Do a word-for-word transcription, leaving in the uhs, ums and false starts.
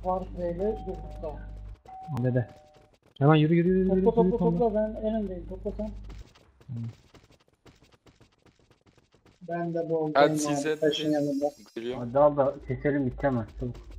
Var süreyle durduk da. Dede. Hemen yürü yürü yürü. Topla yürü, topla yürü, topla, ben en öndeyim, topla sen. Hmm. Ben de bu Ben oldayım size abi taşın yanında. geliyorum. Hadi al da keselim bitemez. Çabuk.